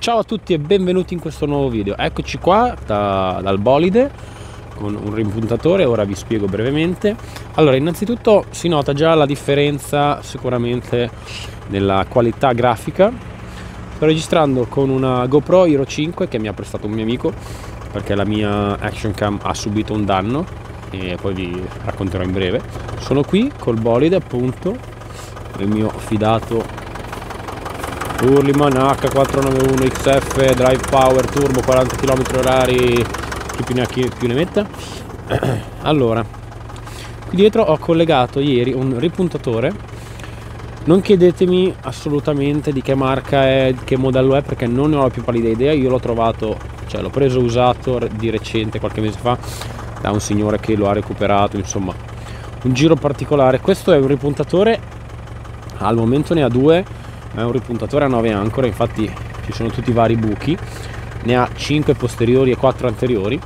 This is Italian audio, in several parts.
Ciao a tutti e benvenuti in questo nuovo video. Eccoci qua dal bolide con un rimpuntatore, ora vi spiego brevemente. Allora, innanzitutto si nota già la differenza sicuramente nella qualità grafica. Sto registrando con una GoPro Hero 5 che mi ha prestato un mio amico perché la mia Action Cam ha subito un danno e poi vi racconterò in breve. Sono qui col bolide, appunto, il mio fidato Hurliman H491 XF Drive Power Turbo 40 km/h, chi più ne metta. Allora, qui dietro ho collegato ieri un ripuntatore. Non chiedetemi assolutamente di che marca è, che modello è, perché non ne ho la più pallida idea. Io l'ho trovato, cioè l'ho preso usato di recente, qualche mese fa, da un signore che lo ha recuperato, insomma un giro particolare. Questo è un ripuntatore, al momento ne ha due, è un ripuntatore a 9 ancore, infatti ci sono tutti i vari buchi, ne ha 5 posteriori e 4 anteriori,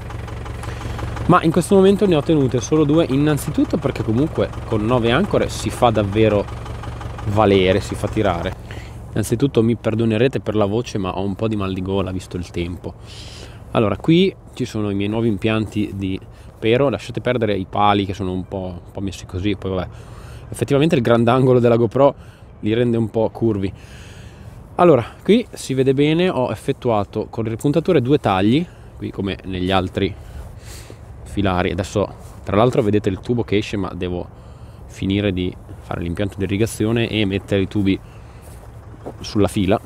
ma in questo momento ne ho tenute solo 2, innanzitutto perché comunque con 9 ancore si fa davvero valere, si fa tirare. Innanzitutto mi perdonerete per la voce, ma ho un po' di mal di gola visto il tempo. Allora, qui ci sono i miei nuovi impianti di pero, lasciate perdere i pali che sono un po' messi così, poi vabbè, effettivamente il grandangolo della GoPro li rende un po' curvi. Allora, qui si vede bene, ho effettuato con il ripuntatore 2 tagli, qui come negli altri filari. Adesso tra l'altro vedete il tubo che esce, ma devo finire di fare l'impianto di irrigazione e mettere i tubi sulla fila.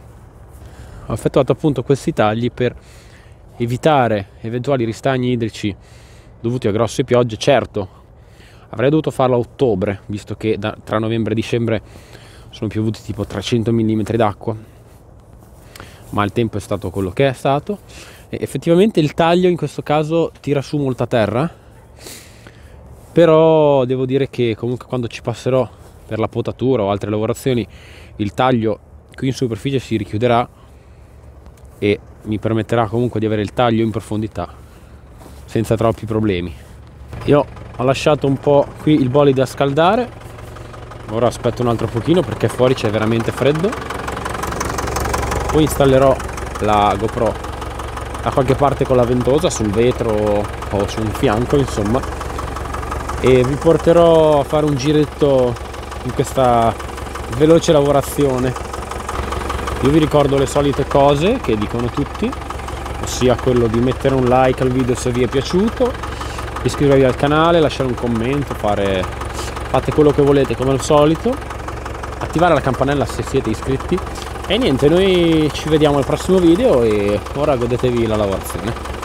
Ho effettuato appunto questi tagli per evitare eventuali ristagni idrici dovuti a grosse piogge. Certo, avrei dovuto farlo a ottobre, visto che tra novembre e dicembre sono piovuti tipo 300 mm d'acqua, ma il tempo è stato quello che è stato e effettivamente il taglio in questo caso tira su molta terra, però devo dire che comunque quando ci passerò per la potatura o altre lavorazioni il taglio qui in superficie si richiuderà e mi permetterà comunque di avere il taglio in profondità senza troppi problemi. Io ho lasciato un po' qui il bolide a scaldare, ora aspetto un altro pochino perché fuori c'è veramente freddo, poi installerò la GoPro da qualche parte con la ventosa, sul vetro o su un fianco, insomma, e vi porterò a fare un giretto in questa veloce lavorazione. Io vi ricordo le solite cose che dicono tutti, ossia quello di mettere un like al video se vi è piaciuto, iscrivervi al canale, lasciare un commento, fate quello che volete come al solito, attivare la campanella se siete iscritti e niente, noi ci vediamo al prossimo video e ora godetevi la lavorazione.